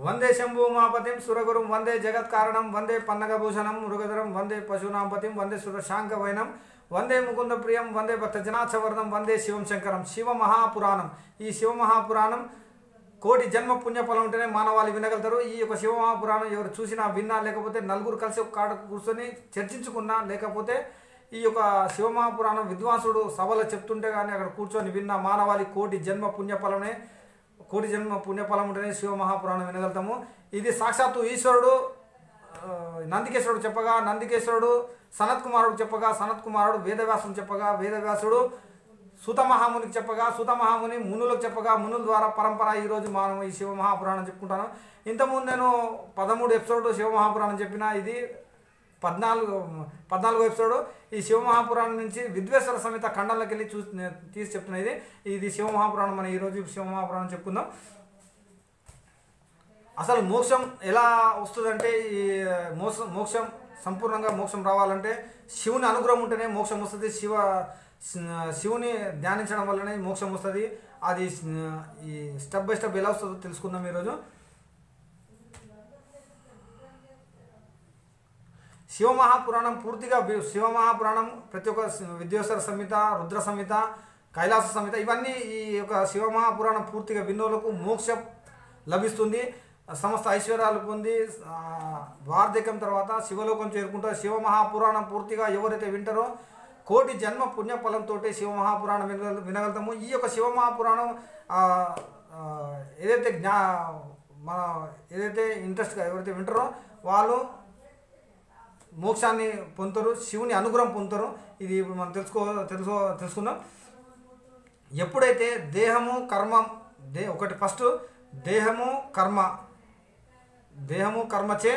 వందే శంభూమాపతిం సురగురుం వందే జగత్కారణం వందే పన్నగభూషణం మృగధరం వందే పశూనాంపతిం వందే సురశాంకవైనం వందే ముకుంద ప్రియం వందే భక్తజనాచవర్ణం వందే శివం శంకరం. శివ మహాపురాణం. ఈ శివ మహాపురాణం కోటి జన్మ పుణ్యఫలం ఉంటేనే మానవాళి వినగలుగుతారు. ఈ యొక్క శివ మహాపురాణం ఎవరు చూసినా విన్నా, లేకపోతే నలుగురు కలిసి ఒక కాడ కూర్చొని చర్చించుకున్నా, లేకపోతే ఈ యొక్క శివ మహాపురాణం విద్వాంసుడు సభలో చెప్తుంటే కానీ అక్కడ కూర్చొని విన్నా మానవాళి కోటి జన్మ పుణ్యఫలం ఉంటేనే శివ మహాపురాణం వినగలుగుతాము. ఇది సాక్షాత్తు ఈశ్వరుడు నందికేశ్వరుడు చెప్పగా, నందికేశ్వరుడు సనత్ కుమారుడు చెప్పగా, సనత్ కుమారుడు వేదవ్యాసుడు చెప్పగా, వేదవ్యాసుడు సూత మహామునికి చెప్పగా, సూత మహాముని మునులకు చెప్పగా, మునుల ద్వారా పరంపర ఈరోజు మనం ఈ శివ మహాపురాణం చెప్పుకుంటాను. ఇంతకుముందు నేను 13 ఎపిసోడ్ శివ మహాపురాణం చెప్పిన, ఇది 14 ఎపిసోడ్. ఈ శివ మహాపురాణం నుంచి విద్వేశ్వర సమేత ఖండంలోకి వెళ్ళి తీసి చెప్తున్నది. ఇది శివ మహాపురాణం. మనం ఈరోజు శివ మహాపురాణం చెప్పుకుందాం. అసలు మోక్షం ఎలా వస్తుందంటే, ఈ మోక్షం సంపూర్ణంగా మోక్షం రావాలంటే శివుని అనుగ్రహం ఉంటేనే మోక్షం వస్తుంది. శివుని ధ్యానించడం వల్లనే మోక్షం వస్తుంది. అది ఈ స్టెప్ బై స్టెప్ ఎలా వస్తుందో తెలుసుకుందాం ఈరోజు. శివ మహాపురాణం పూర్తిగా శివ మహాపురాణం ప్రతి ఒక్క విద్వేశ్వర సంహిత, రుద్ర సంహిత, కైలాస సంహిత ఇవన్నీ ఈ యొక్క శివ మహాపురాణం పూర్తిగా విన్నోలకు మోక్షం లభిస్తుంది. సమస్త ఐశ్వర్యాలు పొంది వార్ధక్యం తర్వాత శివలోకం చేరుకుంటారు. శివ మహాపురాణం పూర్తిగా ఎవరైతే వింటారో కోటి జన్మ పుణ్యఫలంతో శివ మహాపురాణం వినగలుగుతాము. ఈ యొక్క శివ మహాపురాణం ఏదైతే ఏదైతే ఇంట్రెస్ట్గా ఎవరైతే వింటారో వాళ్ళు మోక్షాన్ని పొందుతారు, శివుని అనుగ్రహం పొందుతారు. ఇది ఇప్పుడు మనం తెలుసుకుందాం. ఎప్పుడైతే దేహము కర్మ ఒకటి ఫస్ట్ దేహము కర్మచే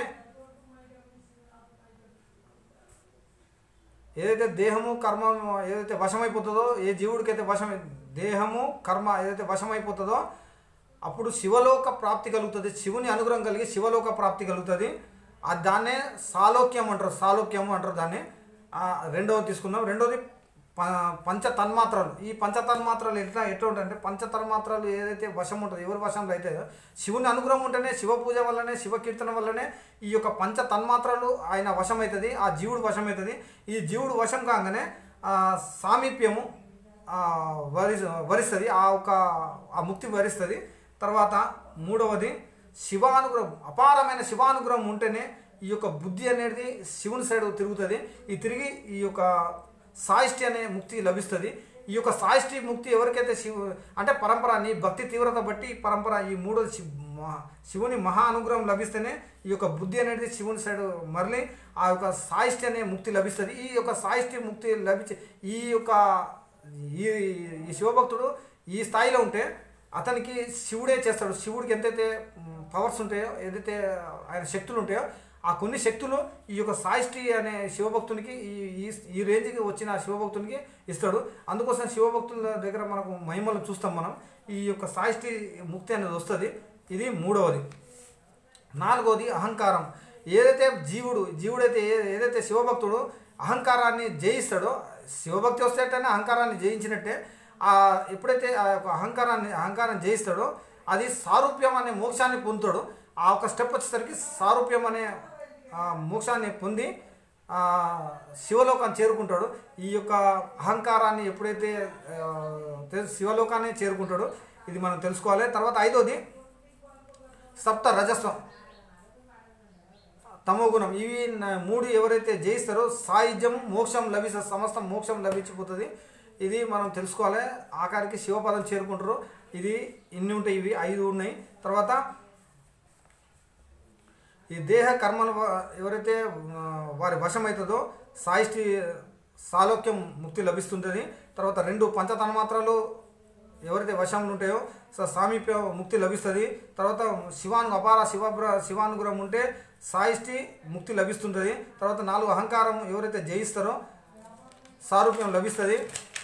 ఏదైతే దేహము కర్మ ఏదైతే వశమైపోతుందో, ఏ జీవుడికైతే దేహము కర్మ ఏదైతే వశమైపోతుందో అప్పుడు శివలోక ప్రాప్తి కలుగుతుంది. శివుని అనుగ్రహం కలిగి శివలోక ప్రాప్తి కలుగుతుంది. దాన్నే సాలోక్యము అంటారు దాన్ని. రెండవది తీసుకుందాం. రెండవది పంచతన్మాత్రలు. ఈ పంచతన్మాత్రలు ఎట్లా ఉంటాయంటే, పంచతన్మాత్రలు ఏదైతే వశం ఉంటుందో, ఎవరి వశంలో అయితే శివుని అనుగ్రహం ఉంటేనే, శివ పూజ వల్లనే, శివ కీర్తన వల్లనే ఈ యొక్క పంచతన్మాత్రలు ఆయన వశమవుతుంది, ఆ జీవుడు వశమవుతుంది. ఈ జీవుడు వశం కాగానే సామీప్యము వరిస్తుంది, ఆ ముక్తి వరిస్తుంది. తర్వాత మూడవది శివానుగ్రహం, అపారమైన శివానుగ్రహం ఉంటేనే ఈ యొక్క బుద్ధి అనేది శివుని సైడ్ తిరుగుతుంది. తిరిగి ఈ యొక్క సాయిష్టి అనే ముక్తి లభిస్తుంది. ఈ యొక్క సాయిష్టి ముక్తి ఎవరికైతే అంటే పరంపర నీ భక్తి తీవ్రత బట్టి పరంపర ఈ మూడోది శివుని మహా అనుగ్రహం లభిస్తేనే ఈ యొక్క బుద్ధి అనేది శివుని సైడ్ మరలి ఆ యొక్క సాయిష్టి అనే ముక్తి లభిస్తుంది. ఈ యొక్క సాయిష్టి ముక్తి లభించే ఈ శివభక్తుడు ఈ స్థాయిలో ఉంటే అతనికి శివుడే చేస్తాడు. శివుడికి ఎంతైతే పవర్స్ ఉంటాయో, ఏదైతే ఆయన శక్తులు ఉంటాయో ఆ కొన్ని శక్తులు ఈ యొక్క సాయిష్టి అనే శివభక్తునికి ఈ రేంజ్కి వచ్చిన శివభక్తునికి ఇస్తాడు. అందుకోసం శివభక్తుల దగ్గర మనకు మహిమలు చూస్తాం మనం. ఈ యొక్క సాయిష్టి ముక్తి అనేది వస్తుంది. ఇది మూడవది. నాలుగవది అహంకారం. ఏదైతే జీవుడైతే ఏదైతే శివభక్తుడు అహంకారాన్ని జయిస్తాడో, శివభక్తి వస్తేటనే అహంకారాన్ని జయించినట్టే. ఎప్పుడైతే ఆ యొక్క అహంకారం జయిస్తాడో అది సారూప్యం అనే మోక్షాన్ని పొందుతాడు. ఆ ఒక స్టెప్ వచ్చేసరికి సారూప్యం అనే మోక్షాన్ని పొంది శివలోకాన్ని చేరుకుంటాడు. ఈ యొక్క అహంకారాన్ని ఎప్పుడైతే శివలోకాన్ని చేరుకుంటాడో ఇది మనం తెలుసుకోవాలి. తర్వాత ఐదోది సప్త రజస్వం, తమోగుణం. ఇవి మూడు ఎవరైతే జయిస్తారో సాయుధ్యం మోక్షం లభిస్తుంది, సమస్తం మోక్షం లభించిపోతుంది. ఇది మనం తెలుసుకోవాలి. ఆఖరికి శివపదం చేరుకుంటారు. ఇది ఇన్ని ఉంటాయి, ఇవి 5 ఉన్నాయి. తర్వాత ఈ దేహ కర్మలు ఎవరైతే వారి వశమవుతుందో సాలోక్యం ముక్తి లభిస్తుంటుంది. తర్వాత 2 పంచతన్మాత్రలు ఎవరైతే వశంలో ఉంటాయో సామీప్య ముక్తి లభిస్తుంది. తర్వాత అపార శివానుగ్రహం ఉంటే సాయిష్టి ముక్తి లభిస్తుంటుంది. తర్వాత 4 అహంకారం ఎవరైతే జయిస్తారో సారూప్యం లభిస్తుంది.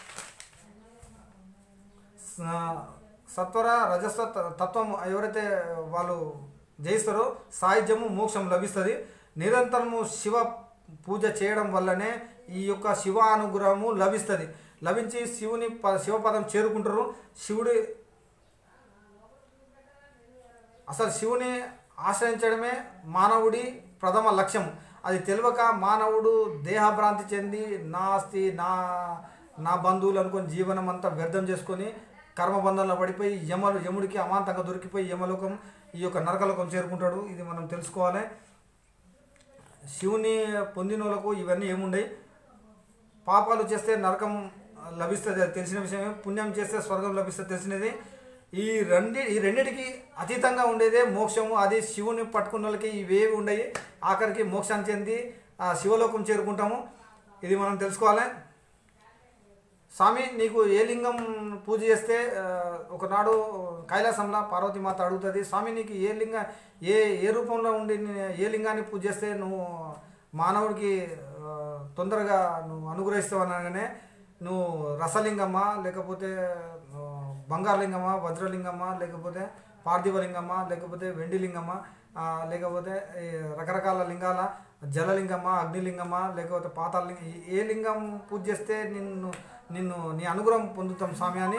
సత్వర రజస్వ తత్వం ఎవరైతే వాళ్ళు జయిస్తారో సాయుధ్యము మోక్షం లభిస్తుంది. నిరంతరము శివ పూజ చేయడం వల్లనే ఈ యొక్క శివానుగ్రహము లభించి శివపదం చేరుకుంటారు. శివుడి ఆశ్రయించడమే మానవుడి ప్రథమ లక్ష్యం. అది తెలియక మానవుడు దేహభ్రాంతి చెంది నా ఆస్తి నా బంధువులు అనుకొని జీవనం అంతా వ్యర్థం చేసుకొని కర్మబంధంలో పడిపోయి యముడికి అమాంతంగా దొరికిపోయి యమలోకం ఈ యొక్క నరకలోకం చేరుకుంటాడు. ఇది మనం తెలుసుకోవాలి. శివుని పొందినోళ్ళకు ఇవన్నీ ఏముండయి. పాపాలు చేస్తే నరకం లభిస్తుంది, అది తెలిసిన విషయమే. పుణ్యం చేస్తే స్వర్గం లభిస్తుంది, తెలిసినది. ఈ రెండిటికి అతీతంగా ఉండేదే మోక్షము. అది శివుని పట్టుకున్న వాళ్ళకి ఇవేవి ఉండయి. ఆఖరికి మోక్షాన్ని చెంది శివలోకం చేరుకుంటాము. ఇది మనం తెలుసుకోవాలి. స్వామి, నీకు ఏ లింగం పూజ చేస్తే ఒకనాడు కైలాసంలో పార్వతీమాత అడుగుతుంది, స్వామి నీకు ఏ రూపంలో ఉండి ఏ లింగాన్ని పూజ చేస్తే నువ్వు మానవుడికి తొందరగా నువ్వు అనుగ్రహిస్తావు అనగానే, నువ్వు రసలింగమ్మా, లేకపోతే బంగారలింగమా, వజ్రలింగమా, లేకపోతే పార్థివలింగమా, లేకపోతే వెండిలింగమా, లేకపోతే రకరకాల లింగాల జలలింగమా, అగ్నిలింగమా, లేకపోతే పాతాళలింగం, ఏ లింగం పూజ చేస్తే నిన్ను నీ అనుగ్రహం పొందుతాం స్వామి అని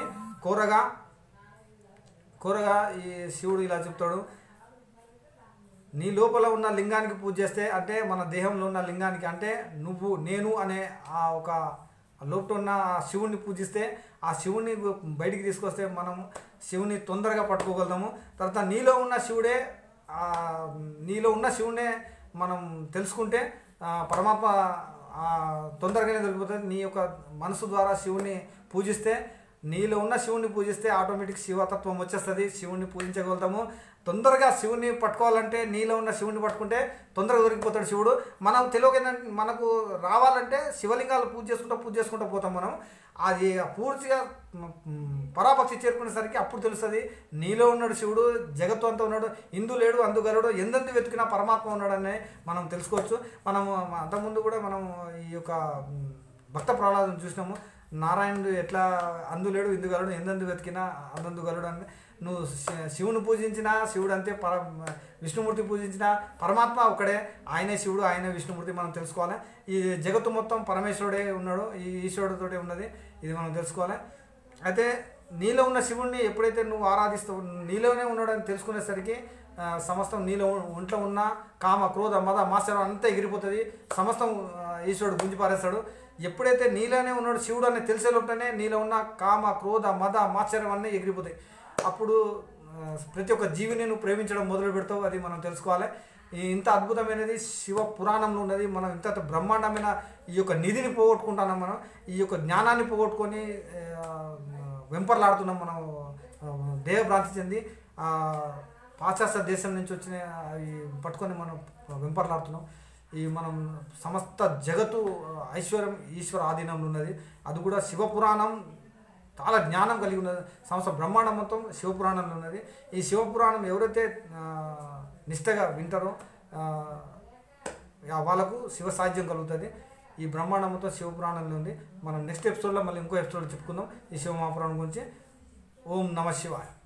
కోరగా ఈ శివుడు ఇలా చెప్తాడు, నీ లోపల ఉన్న లింగానికి పూజ చేస్తే, అంటే మన దేహంలో ఉన్న లింగానికి, అంటే నువ్వు నేను అనే ఆ ఒక లోపల ఉన్న శివుణ్ణి పూజిస్తే, ఆ శివుణ్ణి బయటికి తీసుకొస్తే మనం శివుని తొందరగా పట్టుకోగలుగుతాము. తర్వాత నీలో ఉన్న శివుడే మనం తెలుసుకుంటే పరమాత్మ తొందరగానే దొరికిపోతుంది. నీ యొక్క మనసు ద్వారా శివుని పూజిస్తే, నీలో ఉన్న శివుని పూజిస్తే ఆటోమేటిక్ శివతత్వం వచ్చేస్తుంది. శివుని పూజించగలుగుతాము. తొందరగా శివుని పట్టుకోవాలంటే నీలో ఉన్న శివుని పట్టుకుంటే తొందరగా దొరికిపోతాడు శివుడు. మనం తెలియక మనకు రావాలంటే శివలింగాలు పూజ చేసుకుంటూ పోతాం మనం. అది పూర్తిగా పరాపక్షి చేరుకునేసరికి అప్పుడు తెలుస్తుంది నీలో ఉన్నాడు శివుడు, జగత్తు అంతా ఉన్నాడు, ఇందు లేడు అందు గలడు, ఎందెందు వెతికినా పరమాత్మ ఉన్నాడని మనం తెలుసుకోవచ్చు. మనం అంతకుముందు కూడా మనం ఈ యొక్క భక్త ప్రహ్లాదం చూసినాము. నారాయణుడు ఎట్లా అందులేడు ఇందు గలడు, ఎందెందు వెతికినా అందందు గలడు అని. నువ్వు శివుని పూజించినా శివుడు అంతే, విష్ణుమూర్తి పూజించినా పరమాత్మ ఒకడే, ఆయనే శివుడు, ఆయనే విష్ణుమూర్తి మనం తెలుసుకోవాలి. ఈ జగత్తు మొత్తం పరమేశ్వరుడే ఉన్నాడు, ఈ ఈశ్వరుడితోటే ఉన్నది, ఇది మనం తెలుసుకోవాలి. అయితే నీలో ఉన్న శివుణ్ణి ఎప్పుడైతే నువ్వు ఆరాధిస్తావు, నీలోనే ఉన్నాడని తెలుసుకునేసరికి సమస్తం నీలో ఒంట్లో ఉన్న కామ క్రోధ మద మాత్సరం అంతా ఎగిరిపోతుంది. సమస్తం ఈశ్వరుడు గుంజి పారేస్తాడు. ఎప్పుడైతే నీలోనే ఉన్నాడు శివుడు అని తెలిసేలోపునే నీలో ఉన్న కామ క్రోధ మద మాత్సరం అన్నీ ఎగిరిపోతాయి. అప్పుడు ప్రతి ఒక్క జీవిని నువ్వు ప్రేమించడం మొదలు పెడతావు. అది మనం తెలుసుకోవాలి. ఇంత అద్భుతమైనది శివ పురాణంలో ఉన్నది. మనం ఇంత బ్రహ్మాండమైన ఈ యొక్క నిధిని పోగొట్టుకుంటున్నాం. మనం ఈ యొక్క జ్ఞానాన్ని పోగొట్టుకొని వెంపర్లాడుతున్నాం. మనం దేహభ్రాంతి చెంది పాశ్చాత్య దేశం నుంచి వచ్చిన అవి పట్టుకొని మనం వెంపర్లాడుతున్నాం. ఈ మనం సమస్త జగత్తు ఐశ్వర్యం ఈశ్వర ఆధీనంలో ఉన్నది. అది కూడా శివపురాణం చాలా జ్ఞానం కలిగి ఉన్నది. సమస్త బ్రహ్మాండం మొత్తం శివపురాణంలో ఉన్నది. ఈ శివపురాణం ఎవరైతే నిష్టగా వింటారో వాళ్ళకు శివ సాధ్యం కలుగుతుంది. ఈ బ్రహ్మాండం మొత్తం శివపురాణంలో ఉంది. మనం నెక్స్ట్ ఎపిసోడ్లో మళ్ళీ ఇంకో ఎపిసోడ్ చెప్పుకుందాం ఈ శివమహాపురాణం గురించి. ఓం నమ శివాయ.